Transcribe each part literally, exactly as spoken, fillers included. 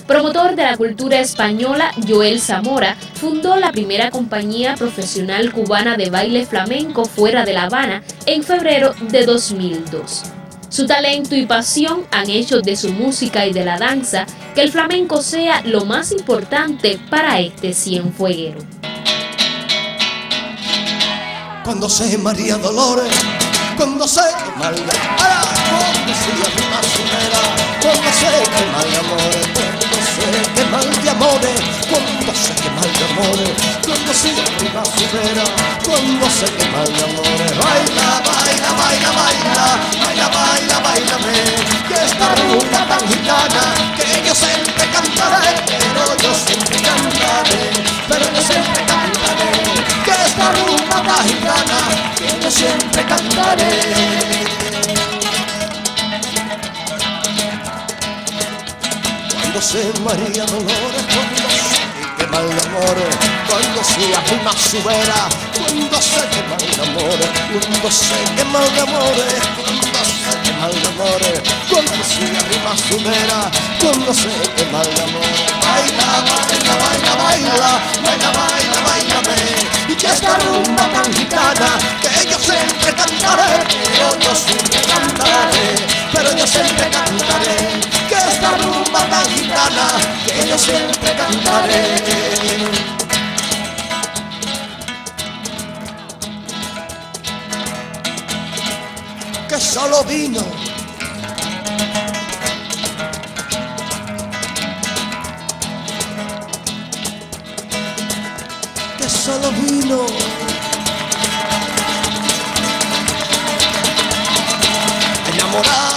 Promotor de la cultura española, Joel Zamora fundó la primera compañía profesional cubana de baile flamenco fuera de La Habana en febrero de dos mil dos. Su talento y pasión han hecho de su música y de la danza que el flamenco sea lo más importante para este cienfueguero. Cuando sé María Dolores, cuando sé que mal de ah, cuando sé arriba sumera, cuando sé que mal de amores, cuando sé que mal de amores, cuando sé que mal de amores, cuando sé arriba sumera, cuando sé que mal de amores. Baila, baila, baila, baila, baila, baila, bailame, que esta rumba tan gitana, que yo siempre cantaré, pero yo siempre cantaré, pero yo siempre cantaré, que esta rumba tan gitana, que yo siempre cantaré. Cuando sé María Dolores, cuando sé que mal de amores, cuando sé arriba su vera, cuando sé que mal de amores, cuando sé que mal de amores, cuando sé que mal de amores, cuando sé arriba su vera, cuando sé que mal de amores. Baila, baila, baila, baila, baila, baila, bailame, y que esta rumba tan gitana, que yo siempre cantaré, pero yo siempre cantaré, pero yo siempre cantaré, que esta rumba tan gitana, que yo siempre cantaré. Que solo vino que solo vino a enamorar.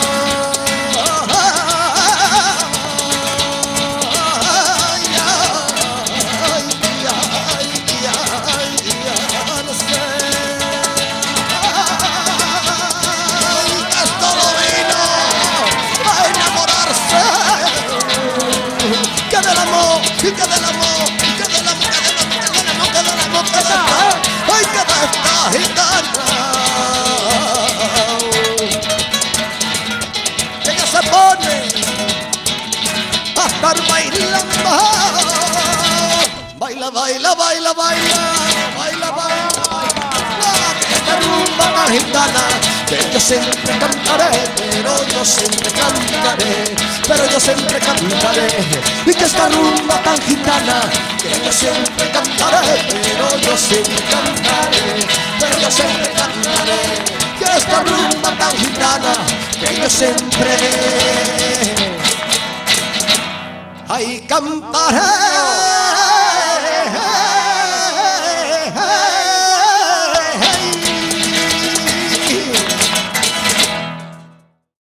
Y que del amor, y que del amor, que del amor, que del amor, que del amor, que del amor, ay, que de esta gitana, que ella se pone a estar bailando. Baila, baila, baila, baila, baila, baila, baila, que esta rumba tan gitana, que yo siempre cantaré, pero yo siempre cantaré, pero yo siempre cantaré, y que esta rumba tan gitana, que yo siempre cantaré, pero yo siempre cantaré, pero yo siempre cantaré, que esta rumba tan gitana, que yo siempre, ay, cantaré.